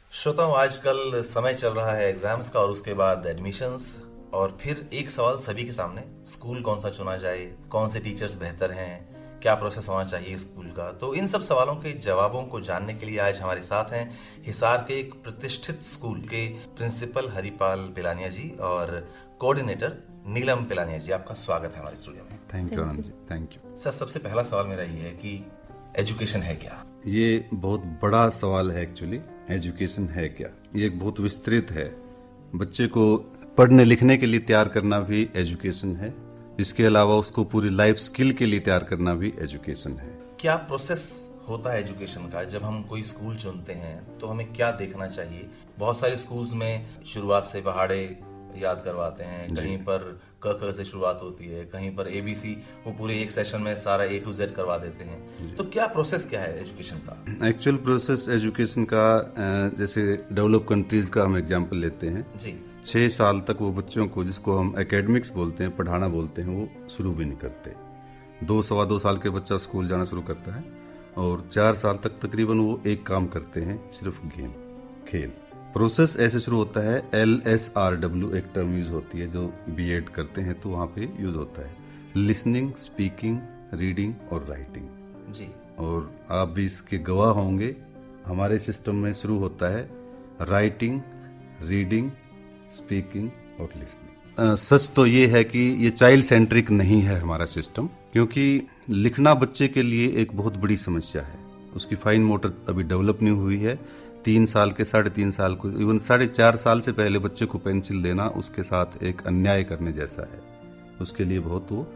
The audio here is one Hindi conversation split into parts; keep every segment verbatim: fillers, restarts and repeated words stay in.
श्रोताओं, आजकल समय चल रहा है एग्जाम्स का और उसके बाद एडमिशन्स, और फिर एक सवाल सभी के सामने, स्कूल कौन सा चुना जाए, कौन से टीचर्स बेहतर हैं, क्या प्रोसेस होना चाहिए स्कूल का। तो इन सब सवालों के जवाबों को जानने के लिए आज हमारे साथ हैं हिसार के एक प्रतिष्ठित स्कूल के प्रिंसिपल हरिपाल पिलानिया जी और कोऑर्डिनेटर नीलम पिलानिया जी। आपका स्वागत है हमारे स्टूडियो में। Thank you Anand ji, thank you sir. सबसे पहला सवाल मेरा ये है कि एजुकेशन है क्या? ये बहुत बड़ा सवाल है। एक्चुअली एजुकेशन है क्या, ये एक बहुत विस्तृत है। बच्चे को पढ़ने लिखने के लिए तैयार करना भी एजुकेशन है, इसके अलावा उसको पूरी लाइफ स्किल के लिए तैयार करना भी एजुकेशन है। क्या प्रोसेस होता है एजुकेशन का? जब हम कोई स्कूल चुनते हैं तो हमें क्या देखना चाहिए? बहुत सारे स्कूल्स में शुरुआत से पहाड़े याद करवाते हैं, कहीं पर क ख से शुरुआत होती है, कहीं पर एबीसी वो पूरे एक सेशन में सारा ए टू जेड करवा देते हैं। तो क्या प्रोसेस क्या है एजुकेशन का? एक्चुअल प्रोसेस एजुकेशन का, जैसे डेवलप कंट्रीज का हम एग्जांपल लेते हैं जी, छह साल तक वो बच्चों को, जिसको हम एकेडमिक्स बोलते हैं, पढ़ाना बोलते हैं, वो शुरू भी नहीं करते। दो सवा दो साल के बच्चा स्कूल जाना शुरू करता है और चार साल तक तकरीबन वो एक काम करते हैं, सिर्फ गेम, खेल। प्रोसेस ऐसे शुरू होता है, एल एस आर डब्ल्यू एक टर्म यूज होती है जो बीएड करते हैं तो वहाँ पे यूज होता है, लिसनिंग, स्पीकिंग, रीडिंग और राइटिंग जी। और आप भी इसके गवाह होंगे, हमारे सिस्टम में शुरू होता है राइटिंग, रीडिंग, स्पीकिंग और लिसनिंग। सच तो ये है कि ये चाइल्ड सेंट्रिक नहीं है हमारा सिस्टम, क्योंकि लिखना बच्चे के लिए एक बहुत बड़ी समस्या है। उसकी फाइन मोटर अभी डेवलप नहीं हुई है। तीन साल के, साढ़े तीन साल को, इवन साढ़े चार साल से पहले बच्चे को पेंसिल देना उसके साथ एक अन्याय करने जैसा है। उसके लिए बहुत वो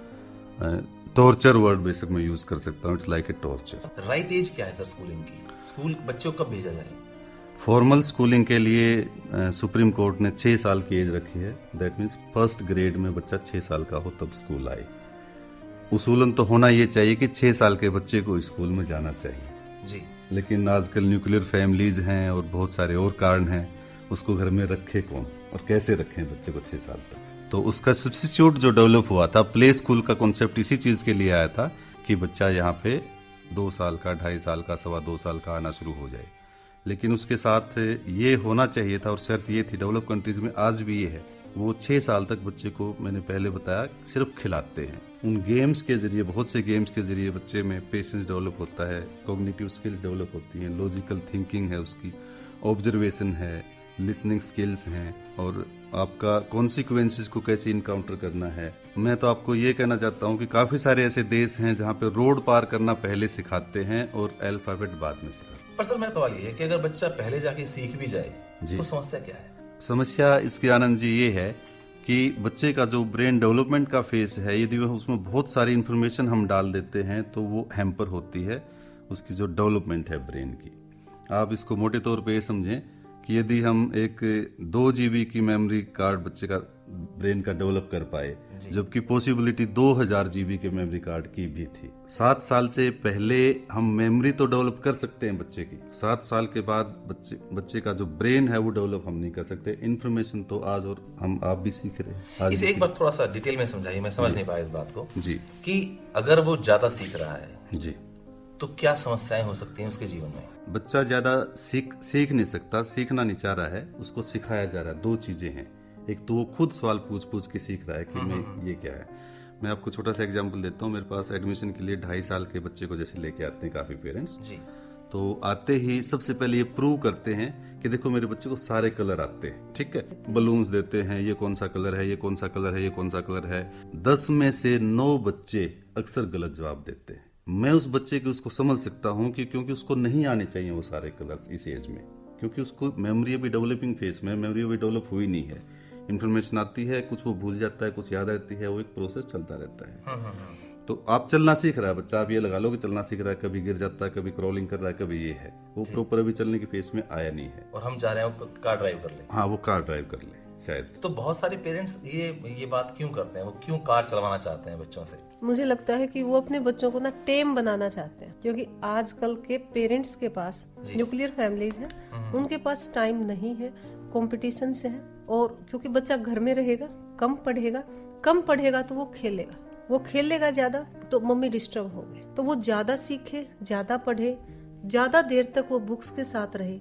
टॉर्चर वर्ड बेसिक में यूज कर सकता हूँ, it's like a torture. Right age क्या है सर स्कूलिंग की? स्कूल बच्चों को कब भेजा जाए? फॉर्मल स्कूलिंग के लिए सुप्रीम कोर्ट ने छह साल की एज रखी है। दैट मीन्स फर्स्ट ग्रेड में बच्चा छह साल का हो तब स्कूल आए। उसूलन तो होना ये चाहिए कि छह साल के बच्चे को स्कूल में जाना चाहिए जी, लेकिन आजकल न्यूक्लियर फैमिलीज हैं और बहुत सारे और कारण हैं, उसको घर में रखे कौन और कैसे रखें बच्चे को छह साल तक। तो उसका सब्स्टिट्यूट जो डेवलप हुआ था, प्ले स्कूल का कॉन्सेप्ट इसी चीज के लिए आया था कि बच्चा यहाँ पे दो साल का, ढाई साल का, सवा दो साल का आना शुरू हो जाए। लेकिन उसके साथ ये होना चाहिए था और शर्त ये थी, डेवलप कंट्रीज में आज भी ये है, वो छह साल तक बच्चे को, मैंने पहले बताया, सिर्फ खिलाते हैं। उन गेम्स के जरिए, बहुत से गेम्स के जरिए बच्चे में पेशेंस डेवलप होता है, कॉग्निटिव स्किल्स डेवलप होती हैं, लॉजिकल थिंकिंग है उसकी, ऑब्जर्वेशन है, लिसनिंग स्किल्स हैं, और आपका कॉन्सिक्वेंसेस को कैसे इनकाउंटर करना है। मैं तो आपको ये कहना चाहता हूँ कि काफी सारे ऐसे देश हैं जहाँ पे रोड पार करना पहले सिखाते हैं और अल्फाबेट बाद में सिखाते हैं। पर सर मेरा सवाल ये है कि अगर बच्चा पहले जाके सीख भी जाए तो समस्या क्या है? समस्या इसकी आनंद जी ये है कि बच्चे का जो ब्रेन डेवलपमेंट का फेस है, यदि वह उसमें बहुत सारी इन्फॉर्मेशन हम डाल देते हैं तो वो हैम्पर होती है उसकी जो डेवलपमेंट है ब्रेन की। आप इसको मोटे तौर पे ये समझें कि यदि हम एक दो जीबी की मेमोरी कार्ड बच्चे का ब्रेन का डेवलप कर पाए, जबकि पॉसिबिलिटी दो हजार जीबी के मेमोरी कार्ड की भी थी। सात साल से पहले हम मेमोरी तो डेवलप कर सकते हैं बच्चे की, सात साल के बाद बच्चे बच्चे का जो ब्रेन है वो डेवलप हम नहीं कर सकते। इन्फॉर्मेशन तो आज और हम आप भी सीख रहे हैं। इसे एक बार थोड़ा सा डिटेल में समझाइए, मैं समझ नहीं पाया इस बात को जी, कि अगर वो ज्यादा सीख रहा है जी तो क्या समस्याएं हो सकती हैं उसके जीवन में? बच्चा ज्यादा सीख सीख नहीं सकता, सीखना नहीं चाह रहा है, उसको सिखाया जा रहा है। दो चीजें हैं, एक तो वो खुद सवाल पूछ पूछ के सीख रहा है कि मैं ये क्या है। मैं आपको छोटा सा एग्जांपल देता हूँ। मेरे पास एडमिशन के लिए ढाई साल के बच्चे को जैसे लेके आते हैं काफी पेरेंट्स जी, तो आते ही सबसे पहले ये प्रूव करते हैं कि देखो मेरे बच्चे को सारे कलर आते हैं, ठीक है, बलून्स देते हैं, ये कौन सा कलर है, ये कौन सा कलर है, ये कौन सा कलर है। दस में से नौ बच्चे अक्सर गलत जवाब देते हैं। मैं उस बच्चे की उसको समझ सकता हूँ कि क्योंकि उसको नहीं आने चाहिए वो सारे कलर्स इस एज में, क्योंकि उसको मेमोरी अभी डेवलपिंग फेज में, मेमोरी अभी डेवलप हुई नहीं है। इन्फॉर्मेशन आती है, कुछ वो भूल जाता है, कुछ याद रहती है, वो एक प्रोसेस चलता रहता है। तो आप चलना सीख रहा है बच्चा, आप ये लगा लो कि चलना सीख रहा है, कभी गिर जाता है, कभी क्रॉलिंग कर रहा है, कभी ये है, वो प्रॉपर अभी चलने की फेज में आया नहीं है। और हम चाह रहे हैं वो कार ड्राइव कर ले। हाँ, वो कार ड्राइव कर ले शायद। तो बहुत सारे पेरेंट्स ये ये बात क्यों करते हैं? वो क्यों कार चलवाना चाहते हैं बच्चों से? मुझे लगता है कि वो अपने बच्चों को ना टेम बनाना चाहते हैं, क्योंकि आजकल के पेरेंट्स के पास न्यूक्लियर फैमिलीज हैं, उनके पास टाइम नहीं है, कंपटीशन से है, और क्योंकि बच्चा घर में रहेगा, कम पढ़ेगा, कम पढ़ेगा तो वो खेलेगा, वो खेलेगा ज्यादा तो मम्मी डिस्टर्ब हो गए, तो वो ज्यादा सीखे, ज्यादा पढ़े, ज्यादा देर तक वो बुक्स के साथ रहे,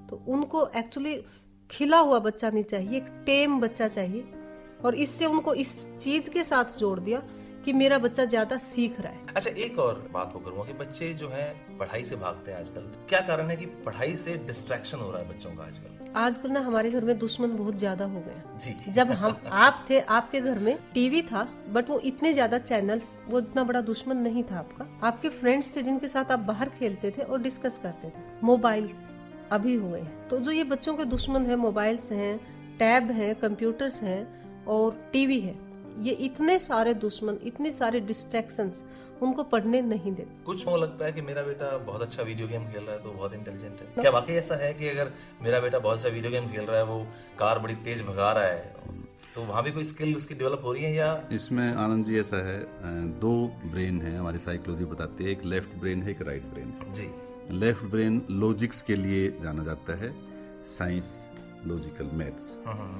तो उनको एक्चुअली खिला हुआ बच्चा नहीं चाहिए, एक टेम बच्चा चाहिए। और इससे उनको इस चीज के साथ जोड़ दिया कि मेरा बच्चा ज्यादा सीख रहा है। अच्छा, एक और बात को करूंगा कि बच्चे जो हैं पढ़ाई से भागते हैं आजकल। क्या कारण है कि पढ़ाई से डिस्ट्रैक्शन हो रहा है बच्चों का आजकल? आजकल ना हमारे घर में दुश्मन बहुत ज्यादा हो गए जी। जब हम आप थे, आपके घर में टीवी था, बट वो इतने ज्यादा चैनल्स, वो इतना बड़ा दुश्मन नहीं था आपका। आपके फ्रेंड्स थे जिनके साथ आप बाहर खेलते थे और डिस्कस करते थे। मोबाइल्स अभी हुए हैं, तो जो ये बच्चों के दुश्मन है, मोबाइल्स हैं, टैब हैं, कंप्यूटर्स हैं और टीवी है, ये इतने सारे दुश्मन, इतने सारे डिस्ट्रैक्शंस उनको पढ़ने नहीं देते। कुछ को लगता है कि मेरा बेटा बहुत अच्छा वीडियो गेम खेल रहा है तो बहुत इंटेलिजेंट है। क्या वाकई ऐसा है कि अगर मेरा बेटा बहुत अच्छा वीडियो गेम खेल रहा है, वो कार बड़ी तेज भगा रहा है, तो वहाँ भी कोई स्किल उसकी डेवलप हो रही है? या इसमें आनंद जी ऐसा है, दो ब्रेन है हमारी साइकोलॉजी बताती है, एक लेफ्ट ब्रेन है, एक राइट ब्रेन है जी। लेफ्ट ब्रेन लॉजिक्स के लिए जाना जाता है, साइंस, लॉजिकल, मैथ्स।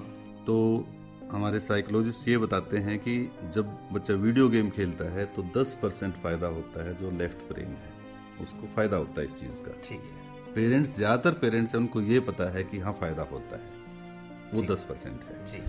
तो हमारे साइकोलॉजिस्ट ये बताते हैं कि जब बच्चा वीडियो गेम खेलता है तो दस परसेंट फायदा होता है जो लेफ्ट ब्रेन है, उसको फायदा होता है इस चीज का। ठीक है। पेरेंट्स, ज्यादातर पेरेंट्स है उनको ये पता है कि हाँ फायदा होता है, वो दस परसेंट है जी।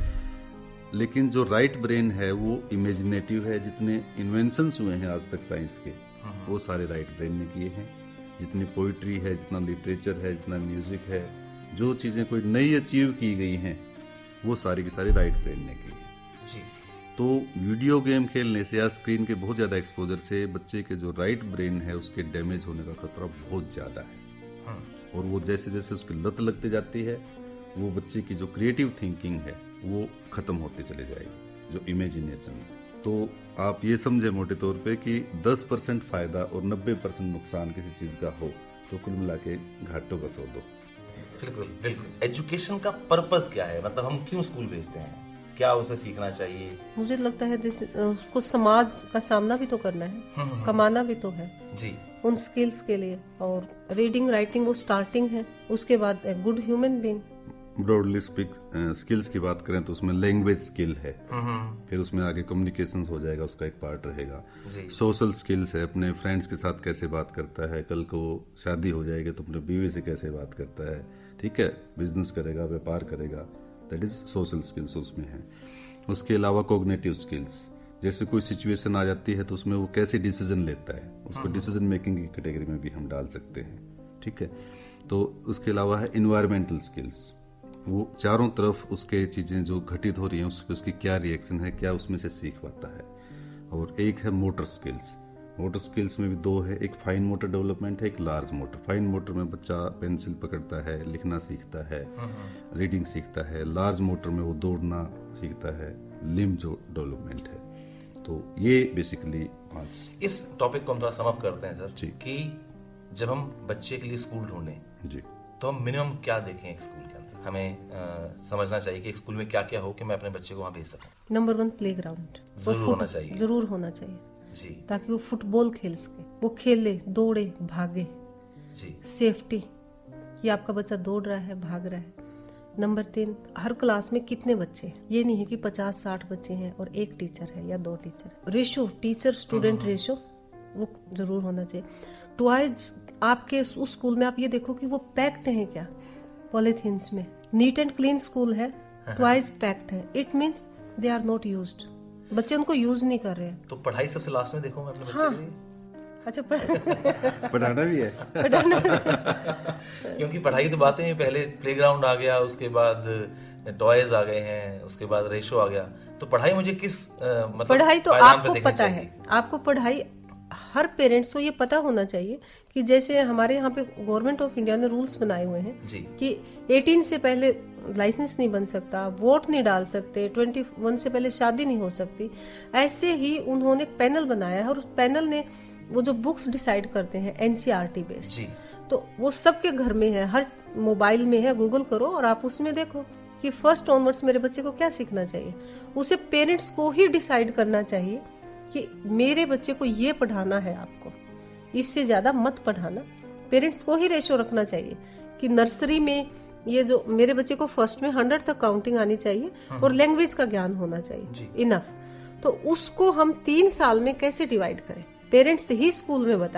लेकिन जो राइट ब्रेन है वो इमेजिनेटिव है। जितने इन्वेंशंस हुए हैं आज तक साइंस के, वो सारे राइट ब्रेन ने किए हैं। जितनी पोइट्री है, जितना लिटरेचर है, जितना म्यूजिक है, जो चीजें कोई नई अचीव की गई हैं, वो सारी की सारी राइट ब्रेन ने की है जी। तो वीडियो गेम खेलने से या स्क्रीन के बहुत ज्यादा एक्सपोजर से बच्चे के जो राइट ब्रेन है उसके डैमेज होने का खतरा बहुत ज्यादा है। और वो जैसे जैसे उसकी लत लगती जाती है, वो बच्चे की जो क्रिएटिव थिंकिंग है वो खत्म होती चली जाएगी, जो इमेजिनेशन है। तो आप ये समझे मोटे तौर पे कि दस परसेंट फायदा और नब्बे परसेंट नुकसान किसी चीज का हो तो कुल मिला के घाटों का सौ दो। बिल्कुल बिल्कुल। एजुकेशन का पर्पस क्या है? मतलब हम क्यों स्कूल भेजते हैं? क्या उसे सीखना चाहिए? मुझे लगता है जैसे उसको समाज का सामना भी तो करना है, कमाना भी तो है जी, उन स्किल्स के लिए। और रीडिंग राइटिंग वो स्टार्टिंग है, उसके बाद good human being. Broadly speak skills की बात करें तो उसमें लैंग्वेज स्किल है, फिर उसमें आगे कम्युनिकेशन हो जाएगा, उसका एक पार्ट रहेगा। सोशल स्किल्स है, अपने फ्रेंड्स के साथ कैसे बात करता है, कल को शादी हो जाएगी तो अपने बीवी से कैसे बात करता है, ठीक है, बिजनेस करेगा, व्यापार करेगा, दैट इज सोशल स्किल्स उसमें है। उसके अलावा कॉग्निटिव स्किल्स, जैसे कोई सिचुएशन आ जाती है तो उसमें वो कैसे डिसीजन लेता है, उसको डिसीजन मेकिंग की कैटेगरी में भी हम डाल सकते हैं, ठीक है। तो उसके अलावा है इन्वायरमेंटल स्किल्स, वो चारों तरफ उसके चीजें जो घटित हो रही हैं उस पर उसकी क्या रिएक्शन है, क्या उसमें से सीख पाता है। और एक है मोटर स्किल्स। मोटर स्किल्स में भी दो है, एक फाइन मोटर डेवलपमेंट है, एक लार्ज मोटर। फाइन मोटर में बच्चा पेंसिल पकड़ता है, लिखना सीखता है, रीडिंग सीखता है। लार्ज मोटर में वो दौड़ना सीखता है, लिम्ब जो डेवलपमेंट है। तो ये बेसिकली पांच। इस टॉपिक को हम थोड़ा समअप करते हैं सर जी। कि जब हम बच्चे के लिए स्कूल ढूंढें जी तो हम मिनिमम क्या देखें एक स्कूल के अंदर? हमें आ, समझना चाहिए कि एक स्कूल में क्या क्या हो कि मैं अपने बच्चे को वहां भेज सकूं। नंबर वन, प्ले ग्राउंड जरूर होना चाहिए। जरूर होना चाहिए जी, ताकि वो फुटबॉल खेल सके, वो खेले, दौड़े, भागे। जी, सेफ्टी, कि आपका बच्चा दौड़ रहा है, भाग रहा है। नंबर तीन, हर क्लास में कितने बच्चे हैं, ये नहीं है कि पचास साठ बच्चे हैं और एक टीचर है या दो teacher. Ratio, teacher student ratio वो जरूर होना चाहिए। ट्वाइज आपके उस स्कूल में आप ये देखो कि वो पैक्ड हैं क्या, पॉलिथीन्स में। नीट एंड क्लीन स्कूल है, ट्वाइस पैक्ड है, it means they are not used, बच्चे उनको यूज नहीं कर रहे हैं। तो पढ़ाई सबसे लास्ट में देखो मैं अपने बच्चे हाँ। के लिए। अच्छा, पढ़... पढ़ाना भी है पढ़ाना क्योंकि पढ़ाई तो बातें हैं, पहले प्लेग्राउंड आ गया, उसके बाद टॉयज आ गए हैं, उसके बाद रेशो आ गया। तो पढ़ाई मुझे किस आ, मतलब पढ़ाई तो पायदान पे आपको देखनी पता चाहिए? है, आपको पढ़ाई हर पेरेंट्स को ये पता होना चाहिए कि जैसे हमारे यहाँ पे गवर्नमेंट ऑफ इंडिया ने रूल्स बनाए हुए हैं जी। कि अठारह से पहले लाइसेंस नहीं बन सकता, वोट नहीं डाल सकते, इक्कीस से पहले शादी नहीं हो सकती। ऐसे ही उन्होंने एक पैनल बनाया है और उस पैनल ने वो जो बुक्स डिसाइड करते हैं एनसीईआरटी बेस्ड जी। तो वो सबके घर में है, हर मोबाइल में है, गूगल करो और आप उसमें देखो कि फर्स्ट ऑनवर्ड्स मेरे बच्चे को क्या सीखना चाहिए। उसे पेरेंट्स को ही डिसाइड करना चाहिए कि मेरे बच्चे को ये पढ़ाना है, आपको इससे ज्यादा मत पढ़ाना। पेरेंट्स को ही रेशो रखना चाहिए कि नर्सरी में ये जो मेरे बच्चे को फर्स्ट में हंड्रेड तक काउंटिंग आनी चाहिए और लैंग्वेज का ज्ञान होना चाहिए इनफ। तो उसको हम तीन साल में कैसे डिवाइड करें, पेरेंट्स ही स्कूल में बताएं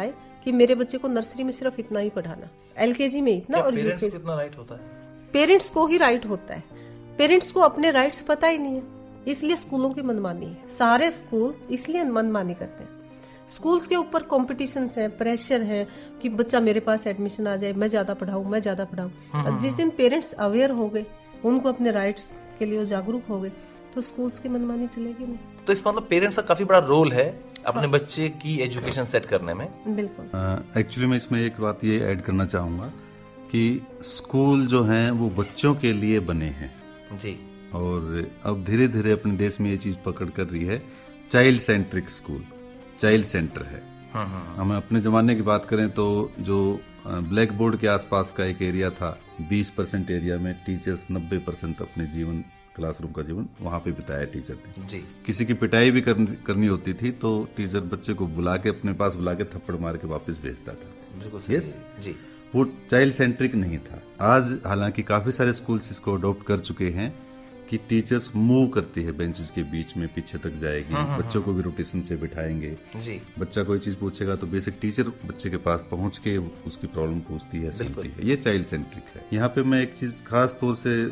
कि मेरे बच्चे को नर्सरी में सिर्फ इतना ही पढ़ाना, एलकेजी में इतना और पेरेंट्स को इतना राइट होता है? पेरेंट्स को ही राइट होता है, पेरेंट्स को अपने राइट्स पता ही नहीं है, इसलिए स्कूलों की मनमानी है। सारे स्कूल इसलिए मनमानी करते हैं, स्कूल्स के ऊपर कॉम्पिटिशन्स है, प्रेशर है कि बच्चा मेरे पास एडमिशन आ जाए, मैं ज्यादा पढ़ाऊं, मैं ज्यादा पढ़ाऊं। अब जिस दिन पेरेंट्स अवेयर हो गए, उनको अपने राइट्स के लिए जागरूक हो गए, तो स्कूल्स की मनमानी चलेगी नहीं। तो इसका मतलब पेरेंट्स का काफी बड़ा रोल है अपने बच्चे की एजुकेशन सेट करने में। बिल्कुल। एक्चुअली मैं इसमें एक बात ये ऐड करना चाहूंगा कि स्कूल जो हैं वो बच्चों के लिए बने हैं जी, और अब धीरे धीरे अपने देश में ये चीज पकड़ कर रही है, child centric school, child centre है। हम अपने जमाने की बात करें तो जो ब्लैक बोर्ड के आसपास का एक एरिया था, बीस परसेंट एरिया में टीचर्स नब्बे परसेंट अपने जीवन, क्लासरूम का जीवन वहां पे बिताया टीचर ने जी। किसी की पिटाई भी करनी, करनी होती थी तो टीचर बच्चे को बुला के अपने पास बुला के थप्पड़ मार के वापस भेजता था। बिल्कुल सही yes? जी। वो चाइल्ड सेंट्रिक नहीं था। आज हालांकि काफी सारे स्कूल्स इसको अडॉप्ट कर चुके हैं कि टीचर्स मूव करती है बेंचेस के बीच में, पीछे तक जाएगी, बच्चों को भी रोटेशन से बिठाएंगे जी। बच्चा कोई चीज पूछेगा तो बेसिक टीचर बच्चे के पास पहुंच के उसकी प्रॉब्लम पूछती है, सुनती है। ये चाइल्ड सेंट्रिक है। यहाँ पे मैं एक चीज खास तौर से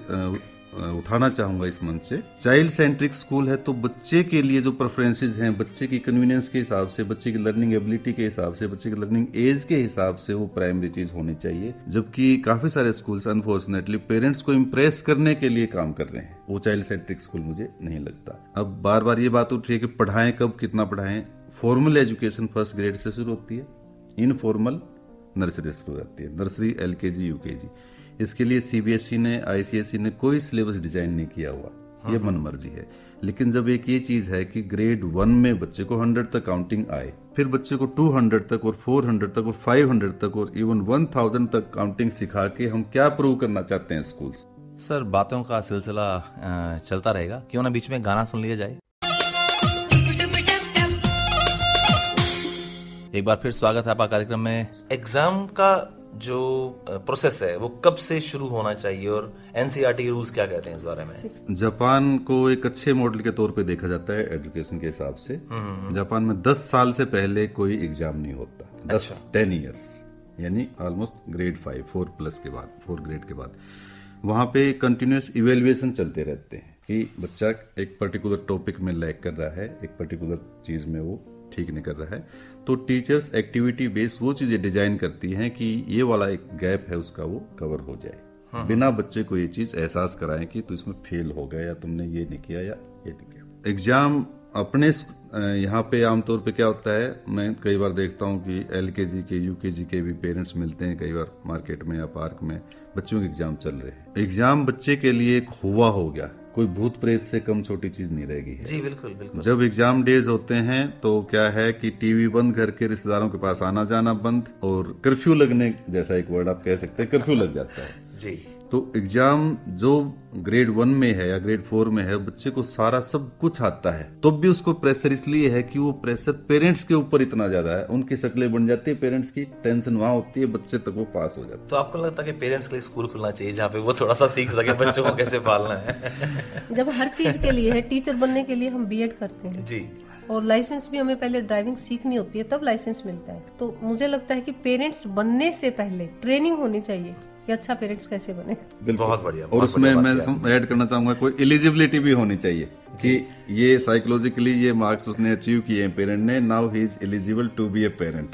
उठाना चाहूंगा इस मंच से, चाइल्ड सेंट्रिक स्कूल है तो बच्चे के लिए जो प्रेफरेंसेस हैं, बच्चे की कन्वीनियंस के हिसाब से, बच्चे की लर्निंग एबिलिटी के हिसाब से, बच्चे की लर्निंग एज के हिसाब से वो प्राइमरी चीज होनी चाहिए। जबकि काफी सारे स्कूल्स अनफॉर्चुनेटली पेरेंट्स को इम्प्रेस करने के लिए काम कर रहे हैं, वो चाइल्ड सेंट्रिक स्कूल मुझे नहीं लगता। अब बार बार ये बात उठ रही है कि पढ़ाएं कब, कितना पढ़ाएं। फॉर्मल एजुकेशन फर्स्ट ग्रेड से शुरू होती है, इनफॉर्मल नर्सरी से शुरू होती है, नर्सरी, एलकेजी, यूकेजी। इसके लिए सीबीएसई ने, आईसीएसई ने कोई सिलेबस डिजाइन नहीं किया हुआ, ये मनमर्जी है। लेकिन जब एक ये चीज है कि ग्रेड वन में बच्चे को हंड्रेड तक काउंटिंग आए, फिर बच्चे को टू हंड्रेड तक और फोर हंड्रेड तक और फाइव हंड्रेड तक और इवन वन थाउजेंड तक काउंटिंग सिखा के हम क्या प्रूव करना चाहते हैं स्कूल्स? सर, बातों का सिलसिला चलता रहेगा, क्यों ना बीच में गाना सुन लिया जाए। एक बार फिर स्वागत है आपका कार्यक्रम में। एग्जाम का जो प्रोसेस है वो कब से शुरू होना चाहिए और एनसीईआरटी के रूल्स क्या कहते हैं इस बारे में? जापान को एक अच्छे मॉडल के तौर पे देखा जाता है एजुकेशन के हिसाब से। जापान में दस साल से पहले कोई एग्जाम नहीं होता। दस अच्छा। टेन ईयर्स यानी almost grade five, four plus के बाद, फोर ग्रेड के बाद वहां पे कंटिन्यूस इवेल्युएशन चलते रहते हैं कि बच्चा एक पर्टिकुलर टॉपिक में लैग कर रहा है, एक पर्टिकुलर चीज में वो ठीक नहीं कर रहा है, तो टीचर्स एक्टिविटी बेस्ड वो चीजें डिजाइन करती हैं कि ये वाला एक गैप है उसका वो कवर हो जाए, हाँ। बिना बच्चे को ये चीज एहसास कराएं कि तो इसमें फेल हो गया या तुमने ये नहीं किया या ये नहीं किया। एग्जाम अपने यहाँ पे आमतौर पे क्या होता है, मैं कई बार देखता हूँ कि एलकेजी के, यूकेजी के भी पेरेंट्स मिलते हैं कई बार मार्केट में या पार्क में, बच्चों के एग्जाम चल रहे हैं। एग्जाम बच्चे के लिए एक हुआ हो गया, कोई भूत प्रेत से कम छोटी चीज नहीं रहेगी है। जी बिल्कुल बिल्कुल। जब एग्जाम डेज होते हैं तो क्या है कि टीवी बंद करके रिश्तेदारों के पास आना जाना बंद, और कर्फ्यू लगने जैसा एक वर्ड आप कह सकते हैं, कर्फ्यू लग जाता है जी। तो एग्जाम जो ग्रेड वन में है या ग्रेड फोर में है, बच्चे को सारा सब कुछ आता है, तो भी उसको प्रेशर इसलिए है कि वो प्रेशर पेरेंट्स के ऊपर इतना ज्यादा है, उनकी शक्लें बन जाती है, पेरेंट्स की टेंशन वहां होती है, बच्चे तक वो पास हो जाता है। तो आपको लगता है कि पेरेंट्स के लिए स्कूल खुलना चाहिए जहाँ पे वो थोड़ा सा सीख सके बच्चों को कैसे पालना है? जब हर चीज के लिए है, टीचर बनने के लिए हम बीएड करते हैं जी, और लाइसेंस भी हमें पहले ड्राइविंग सीखनी होती है तब लाइसेंस मिलता है। तो मुझे लगता है कि पेरेंट्स बनने से पहले ट्रेनिंग होनी चाहिए कि अच्छा पेरेंट्स कैसे बने। बहुत बढ़िया। और उसमें मैं ऐड करना चाहूंगा कोई एलिजिबिलिटी भी होनी चाहिए कि ये साइकोलॉजिकली ये मार्क्स उसने अचीव किए हैं पेरेंट ने, now he is eligible to be a parent.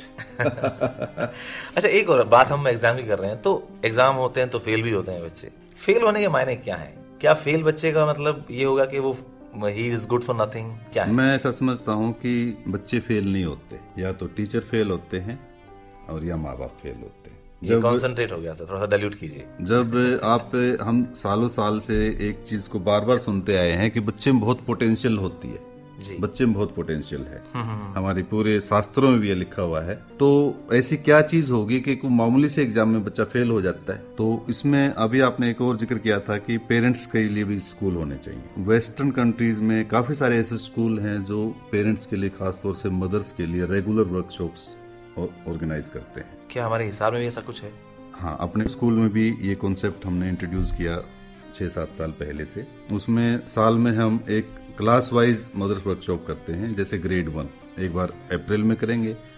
अच्छा, एक और बात, हम एग्जाम की कर रहे हैं तो एग्जाम होते हैं तो फेल भी होते हैं बच्चे। फेल होने के मायने क्या है? क्या फेल बच्चे का मतलब ये होगा कि वो he is good for nothing? क्या है? मैं ऐसा समझता हूँ कि बच्चे फेल नहीं होते, या तो टीचर फेल होते हैं और या माँ बाप फेल होते हैं। जब कॉन्सेंट्रेट हो गया सर, थोड़ा सा डाइल्यूट कीजिए। जब आप हम सालों साल से एक चीज को बार बार सुनते आए हैं कि बच्चे में बहुत पोटेंशियल होती है जी, बच्चे में बहुत पोटेंशियल है, हमारे पूरे शास्त्रों में भी ये लिखा हुआ है, तो ऐसी क्या चीज होगी कि कोई मामूली से एग्जाम में बच्चा फेल हो जाता है? तो इसमें अभी आपने एक और जिक्र किया था कि पेरेंट्स के लिए भी स्कूल होने चाहिए। वेस्टर्न कंट्रीज में काफी सारे ऐसे स्कूल हैं जो पेरेंट्स के लिए, खासतौर से मदर्स के लिए रेगुलर वर्कशॉप्स ऑर्गेनाइज करते हैं। क्या हमारे हिसार में भी ऐसा कुछ है? हाँ, अपने स्कूल में भी ये कॉन्सेप्ट हमने इंट्रोड्यूस किया छह सात साल पहले से। उसमें साल में हम एक क्लास वाइज मदर्स वर्कशॉप करते हैं। जैसे ग्रेड वन एक बार अप्रैल में करेंगे,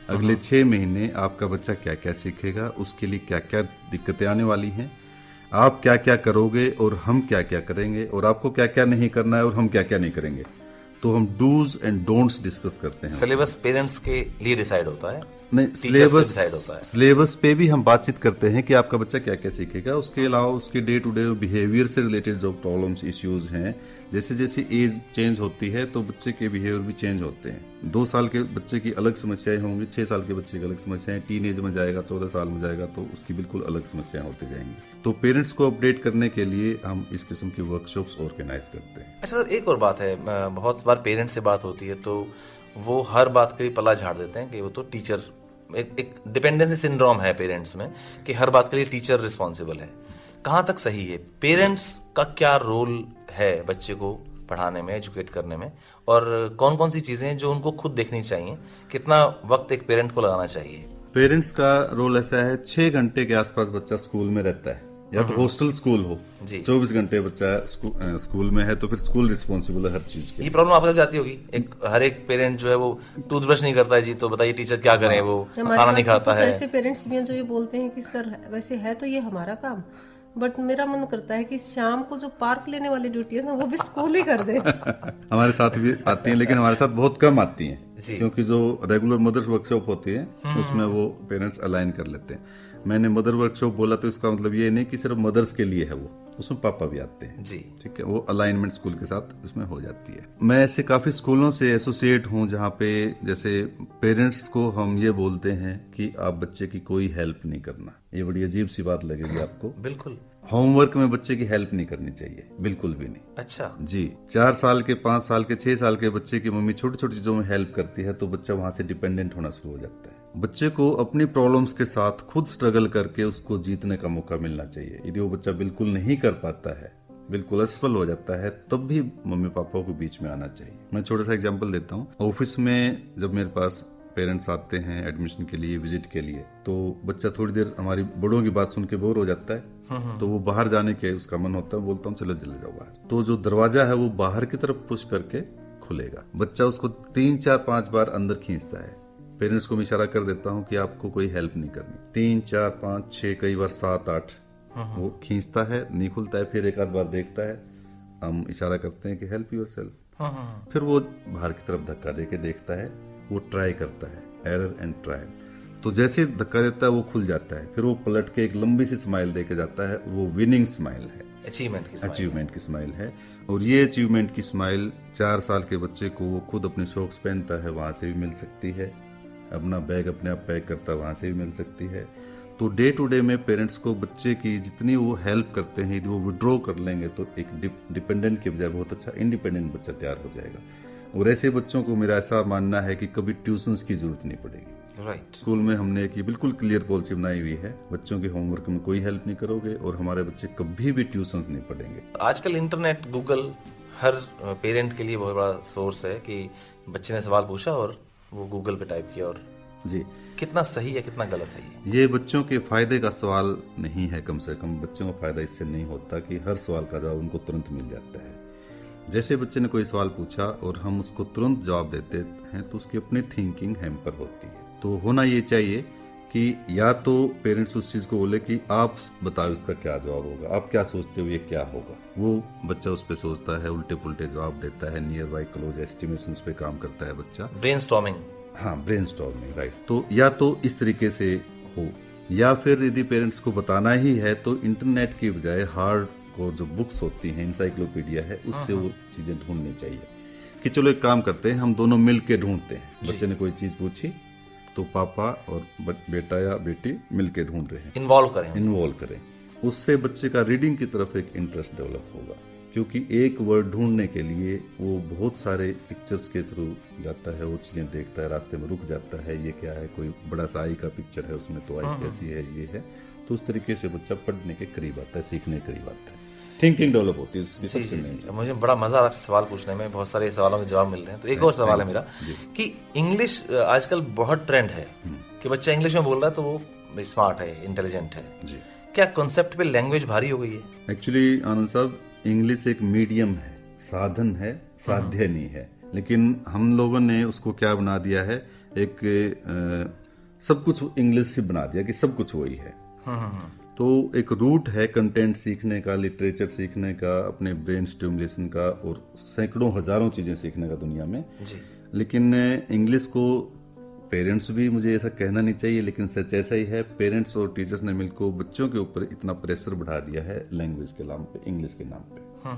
अगले छह महीने आपका बच्चा क्या क्या सीखेगा, उसके लिए क्या क्या दिक्कतें आने वाली हैं, आप क्या क्या करोगे और हम क्या क्या करेंगे, और आपको क्या क्या नहीं करना है और हम क्या क्या नहीं करेंगे। तो हम डूज एंड डोंट्स डिस्कस करते हैं। सिलेबस पेरेंट्स के लिए डिसाइड होता है? नहीं, सिलेबस सिलेबस पे भी हम बातचीत करते हैं कि आपका बच्चा क्या क्या सीखेगा। उसके अलावा उसके डे टू डे बिहेवियर से रिलेटेड जो प्रॉब्लम्स इश्यूज हैं, जैसे जैसे एज चेंज होती है तो बच्चे के बिहेवियर भी चेंज होते हैं। दो साल के बच्चे की अलग समस्याएं होंगी, छह साल के बच्चे की अलग समस्याएं, टीन एज में जाएगा, चौदह साल में जाएगा तो उसकी बिल्कुल अलग समस्याएं होती जाएंगी। तो पेरेंट्स को अपडेट करने के लिए हम इस किस्म की वर्कशॉप्स ऑर्गेनाइज करते हैं। अच्छा सर, एक और बात है, बहुत बार पेरेंट्स से बात होती है तो वो हर बात के लिए पल्ला झाड़ देते हैं कि वो तो टीचर, एक, एक डिपेंडेंसी सिंड्रोम है पेरेंट्स में कि हर बात के लिए टीचर रिस्पॉन्सिबल है। कहाँ तक सही है? पेरेंट्स का क्या रोल है बच्चे को पढ़ाने में, एजुकेट करने में, और कौन कौन सी चीजें जो उनको खुद देखनी चाहिए? कितना वक्त एक पेरेंट को लगाना चाहिए? पेरेंट्स का रोल ऐसा है, छह घंटे के आसपास बच्चा स्कूल में रहता है, या तो हॉस्टल स्कूल हो, चौबीस घंटे बच्चा स्कू, स्कूल में है तो फिर स्कूल रिस्पॉन्सिबल है हर चीज की। ये प्रॉब्लम आपको जाती होगी, एक हर एक पेरेंट जो है वो टूथब्रश नहीं करता है जी, तो बताइए टीचर क्या करें, वो खाना नहीं खाता है। ऐसे पेरेंट्स भी हैं जो ये बोलते हैं कि सर वैसे है तो ये हमारा काम, बट मेरा मन करता है कि शाम को जो पार्क लेने वाली ड्यूटी है ना वो भी स्कूल ही कर दे। हमारे साथ भी आती हैं, लेकिन हमारे साथ बहुत कम आती हैं, क्योंकि जो रेगुलर मदर्स वर्कशॉप होती है उसमें वो पेरेंट्स अलाइन कर लेते हैं। मैंने मदर वर्कशॉप बोला तो इसका मतलब ये नहीं कि सिर्फ मदर्स के लिए है, वो उसमें पापा भी आते हैं जी, ठीक है। वो अलाइनमेंट स्कूल के साथ उसमें हो जाती है। मैं ऐसे काफी स्कूलों से एसोसिएट हूँ जहाँ पे जैसे पेरेंट्स को हम ये बोलते हैं कि आप बच्चे की कोई हेल्प नहीं करना। ये बड़ी अजीब सी बात लगेगी आपको। बिल्कुल, होमवर्क में बच्चे की हेल्प नहीं करनी चाहिए, बिल्कुल भी नहीं। अच्छा जी, चार साल के, पांच साल के, छह साल के बच्चे की मम्मी छोटी छोटी चीजों में हेल्प करती है तो बच्चा वहां से डिपेंडेंट होना शुरू हो जाता है। बच्चे को अपनी प्रॉब्लम्स के साथ खुद स्ट्रगल करके उसको जीतने का मौका मिलना चाहिए। यदि वो बच्चा बिल्कुल नहीं कर पाता है, बिल्कुल असफल हो जाता है, तब भी मम्मी पापा को बीच में आना चाहिए। मैं छोटा सा एग्जांपल देता हूँ। ऑफिस में जब मेरे पास पेरेंट्स आते हैं एडमिशन के लिए, विजिट के लिए, तो बच्चा थोड़ी देर हमारी बड़ों की बात सुन के बोर हो जाता है, तो वो बाहर जाने के उसका मन होता है, बोलता हूँ चलो चले जाओ बाहर। तो जो दरवाजा है वो बाहर की तरफ पुश करके खुलेगा, बच्चा उसको तीन चार पांच बार अंदर खींचता है। पेरेंट्स को मैं इशारा कर देता हूँ कि आपको कोई हेल्प नहीं करनी। तीन चार पांच छह, कई बार सात आठ, वो खींचता है, नहीं खुलता है, फिर एक आध बार देखता है, हम इशारा करते हैं कि हेल्प यूर सेल्फ। फिर वो बाहर की तरफ धक्का दे के देखता है, वो ट्राई करता है, एरर एंड ट्रायल। तो जैसे धक्का देता है वो खुल जाता है, फिर वो पलट के एक लंबी सी स्माइल देके जाता है, वो विनिंग स्माइल है, अचीवमेंट की स्माइल अचीवमेंट की स्माइल है। और ये अचीवमेंट की स्माइल चार साल के बच्चे को वो खुद अपने शॉक्स पहनता है वहां से भी मिल सकती है, अपना बैग अपने आप पैक करता है वहां से भी मिल सकती है। तो डे टू डे में पेरेंट्स को बच्चे की जितनी वो हेल्प करते हैं, यदि वो विड्रॉ कर लेंगे तो एक डिपेंडेंट के बजाय बहुत अच्छा इंडिपेंडेंट बच्चा तैयार हो जाएगा। और ऐसे बच्चों को मेरा ऐसा मानना है कि कभी ट्यूशंस की जरूरत नहीं पड़ेगी। राइट। स्कूल में हमने एक बिल्कुल क्लियर पॉलिसी बनाई हुई है, बच्चों के होमवर्क में कोई हेल्प नहीं करोगे और हमारे बच्चे कभी भी ट्यूशंस नहीं पढ़ेंगे। आजकल इंटरनेट, गूगल हर पेरेंट के लिए बहुत बड़ा सोर्स है कि बच्चे ने सवाल पूछा और वो गूगल पे टाइप किया, और जी कितना सही है कितना गलत है ये ये बच्चों के फायदे का सवाल नहीं है। कम से कम बच्चों को फायदा इससे नहीं होता कि हर सवाल का जवाब उनको तुरंत मिल जाता है। जैसे बच्चे ने कोई सवाल पूछा और हम उसको तुरंत जवाब देते हैं तो उसकी अपनी थिंकिंग हैम्पर होती है। तो होना ये चाहिए कि या तो पेरेंट्स उस चीज को बोले कि आप बताओ इसका क्या जवाब होगा, आप क्या सोचते हो ये क्या होगा। वो बच्चा उस पर सोचता है, उल्टे पुल्टे जवाब देता है, नियर बाई क्लोज एस्टिमेशंस पे काम करता है बच्चा। ब्रेनस्टॉर्मिंग, हाँ ब्रेनस्टॉर्मिंग, राइट। तो या तो इस तरीके से हो, या फिर यदि पेरेंट्स को बताना ही है तो इंटरनेट की बजाय हार्ड और जो बुक्स होती हैं, इंसाइक्लोपीडिया है, उससे वो चीजें ढूंढनी चाहिए। कि चलो एक काम करते हैं, हम दोनों मिल के ढूंढते हैं। बच्चे ने कोई चीज पूछी तो पापा और बेटा या बेटी मिल के ढूंढ रहे हैं, इन्वॉल्व करें इन्वॉल्व करें। उससे बच्चे का रीडिंग की तरफ एक इंटरेस्ट डेवलप होगा, क्योंकि एक वर्ड ढूंढने के लिए वो बहुत सारे पिक्चर्स के थ्रू जाता है, वो चीजें देखता है, रास्ते में रुक जाता है, ये क्या है, कोई बड़ा सा आई का पिक्चर है उसमें, तो आई कैसी है, ये है। तो उस तरीके से बच्चा पढ़ने के करीब आता है, सीखने के करीब आता है, थिंकिंग डेवलप होती है। जी, जी, जी। मुझे बड़ा मजा आ रहा है सवाल पूछने में, बहुत सारे सवालों के जवाब मिल रहे हैं। तो एक और सवाल है मेरा कि इंग्लिश आजकल बहुत ट्रेंड है कि बच्चा इंग्लिश में बोल रहा है तो वो स्मार्ट है, इंटेलिजेंट है जी। क्या कॉन्सेप्ट पे लैंग्वेज भारी हो गई है? एक्चुअली आनंद साहब, इंग्लिश एक मीडियम है, साधन है, साध्य नहीं है। लेकिन हम लोगों ने उसको क्या बना दिया है, एक आ, सब कुछ इंग्लिश से बना दिया कि सब कुछ वही है। तो एक रूट है कंटेंट सीखने का, लिटरेचर सीखने का, अपने ब्रेन स्टिमुलेशन का और सैकड़ों हजारों चीजें सीखने का दुनिया में जी। लेकिन इंग्लिश को पेरेंट्स भी, मुझे ऐसा कहना नहीं चाहिए लेकिन सच ऐसा ही है, पेरेंट्स और टीचर्स ने मिलकर बच्चों के ऊपर इतना प्रेशर बढ़ा दिया है लैंग्वेज के नाम पे, इंग्लिश के नाम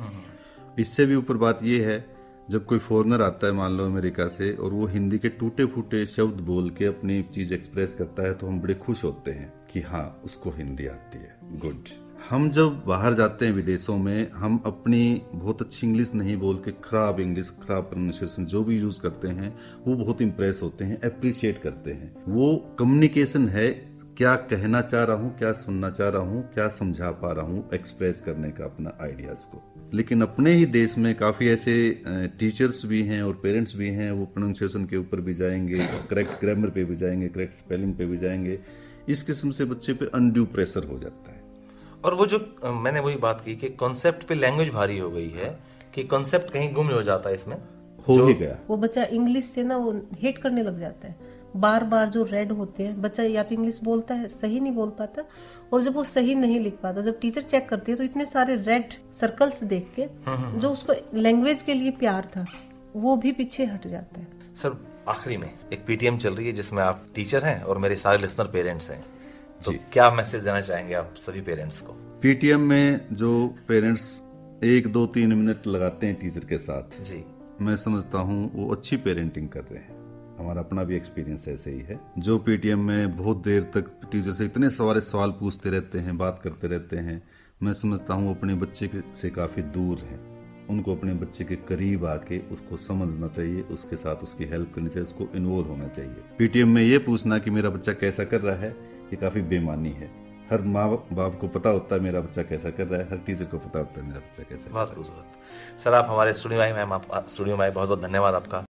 पे। इससे भी ऊपर बात यह है, जब कोई फॉरेनर आता है मान लो अमेरिका से और वो हिंदी के टूटे फूटे शब्द बोल के अपनी चीज एक्सप्रेस करता है तो हम बड़े खुश होते हैं कि हाँ उसको हिंदी आती है, गुड। हम जब बाहर जाते हैं विदेशों में, हम अपनी बहुत अच्छी इंग्लिश नहीं बोल के खराब इंग्लिश, खराब प्रोनाउंसिएशन जो भी यूज करते हैं वो बहुत इंप्रेस होते हैं, अप्रिशिएट करते हैं। वो कम्युनिकेशन है, क्या कहना चाह रहा हूँ, क्या सुनना चाह रहा हूँ, क्या समझा पा रहा हूँ, एक्सप्रेस करने का अपना आइडियाज को। लेकिन अपने ही देश में काफी ऐसे टीचर्स भी हैं और पेरेंट्स भी हैं, वो प्रोनाउंसिएशन के ऊपर भी जाएंगे, करेक्ट ग्रामर पे भी जाएंगे, करेक्ट स्पेलिंग पे भी जाएंगे। इस किस्म से बच्चे पे अनड्यू प्रेशर हो जाता है। और वो जो मैंने वही बात की कि कॉन्सेप्ट पे लैंग्वेज भारी हो गई है कि कॉन्सेप्ट कहीं गुम हो जाता है, इसमें हो ही गया। वो बच्चा इंग्लिश से ना वो हेट करने लग जाता है। बार बार जो रेड होते हैं, बच्चा या तो इंग्लिश बोलता है, सही नहीं बोल पाता, और जब वो सही नहीं लिख पाता, जब टीचर चेक करती है तो इतने सारे रेड सर्कल्स देख के जो उसको लैंग्वेज के लिए प्यार था वो भी पीछे हट जाता है। सर आखिरी में एक पीटीएम चल रही है जिसमें आप टीचर हैं और मेरे सारे लिसनर पेरेंट्स हैं, तो क्या मैसेज देना चाहेंगे आप सभी पेरेंट्स को? पीटीएम में जो पेरेंट्स एक दो तीन मिनट लगाते हैं टीचर के साथ जी, मैं समझता हूँ वो अच्छी पेरेंटिंग कर रहे हैं। हमारा अपना भी एक्सपीरियंस ऐसे ही है। जो पीटीएम में बहुत देर तक टीचर से इतने सारे सवाल पूछते रहते हैं, बात करते रहते हैं, मैं समझता हूँ अपने बच्चे से काफी दूर हैं। उनको अपने बच्चे के करीब आके उसको समझना चाहिए, उसके साथ उसकी हेल्प करनी चाहिए, उसको इन्वॉल्व होना चाहिए। पीटीएम में ये पूछना कि मेरा बच्चा कैसा कर रहा है, ये काफी बेमानी है। हर माँ बाप को पता होता है मेरा बच्चा कैसा कर रहा है, हर टीचर को पता होता है मेरा बच्चा कैसा। बहुत खूबसूरत सर, आप हमारे स्टूडियो में आए, मैम आप स्टूडियो में आए, बहुत बहुत धन्यवाद आपका।